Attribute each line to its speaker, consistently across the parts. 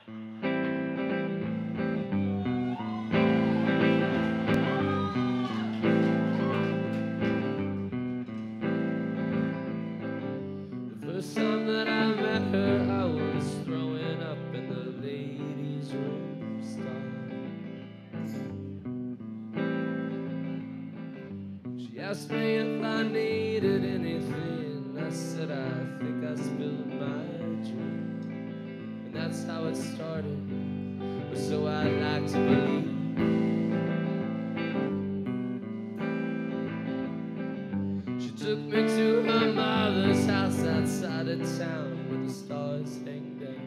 Speaker 1: The first time that I met her, I was throwing up in the ladies' room stall. She asked me if I needed anything. I said, I think I spilled my drink. And that's how it started, or so I like to believe. She took me to her mother's house outside of town where the stars hang down.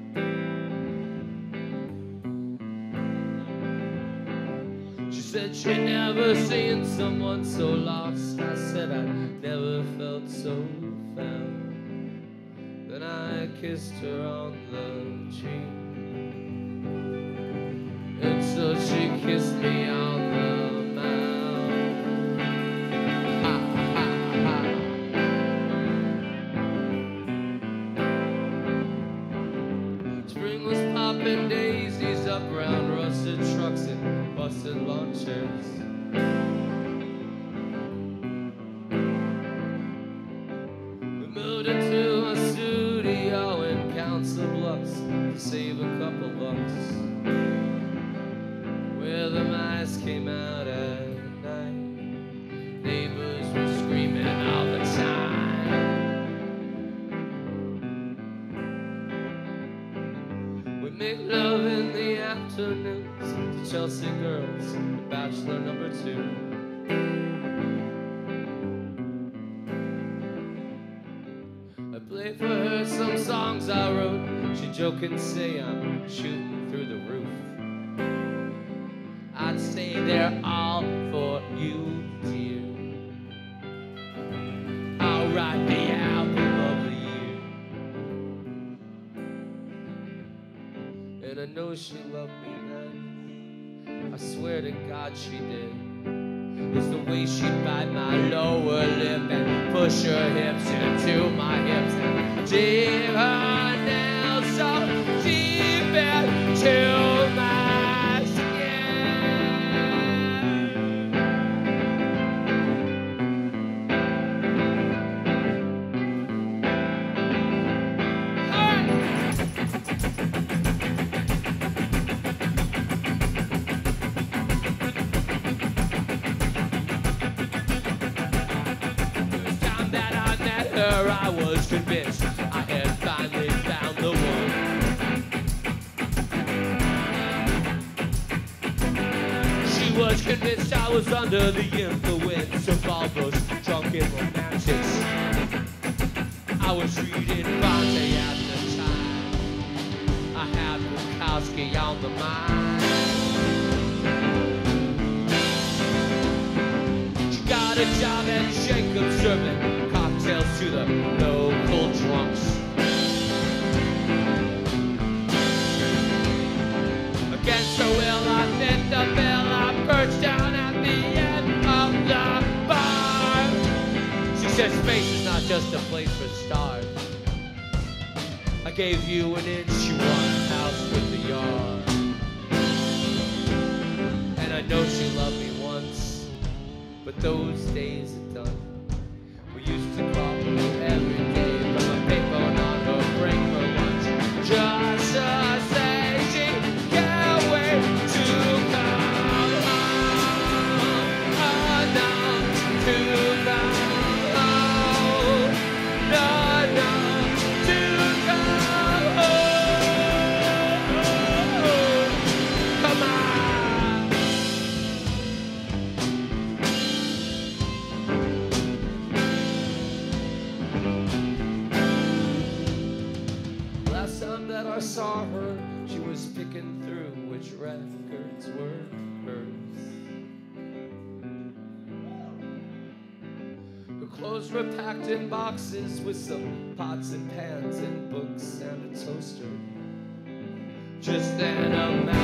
Speaker 1: She said she'd never seen someone so lost. I said I'd never felt so found. Then I kissed her on the cheek, and so she kissed me on the mouth. Ha, ha, ha. Spring was popping daisies up round rusted trucks and busted lawn chairs. We moved into a studio in Council Bluffs to save a couple bucks, where the mice came out at night. Neighbors were screaming all the time. We make love in the afternoons to Chelsea girls, Bachelor number 2. I play for her some songs I wrote. She joke and say I'm shooting through the roof. I'd say they're all for you, dear. I'll write the album of the year. And I know she loved me then. I swear to God she did. It's the way she'd bite my lower lip and push her hips into my hips and dig her nails so deep into my skin. I was convinced I had finally found the one. She was convinced I was under the influence of all those drunken romantics. I was reading Bronte at the time. I had Bukowski on the mind. She got a job at Jacob's serving cocktails to the local drunks. Against her will, I fit the bill. I perched down at the end of the bar. She said space is not just a place for stars. I gave you an inch, you want a house with a yard. And I know she loved me once, but those days are done. We used to call her every day from a payphone on her break for lunch, just to say she can't wait to come home. Enough to come home. Enough to come home. Come on. Last time that I saw her, she was picking through which records were hers. Her clothes were packed in boxes with some pots and pans and books and a toaster. Just then a man